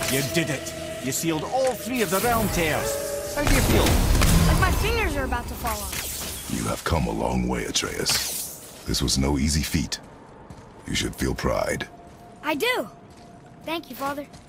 You did it! You sealed all 3 of the realm tears! How do you feel? Like my fingers are about to fall off. You have come a long way, Atreus. This was no easy feat. You should feel pride. I do. Thank you, Father.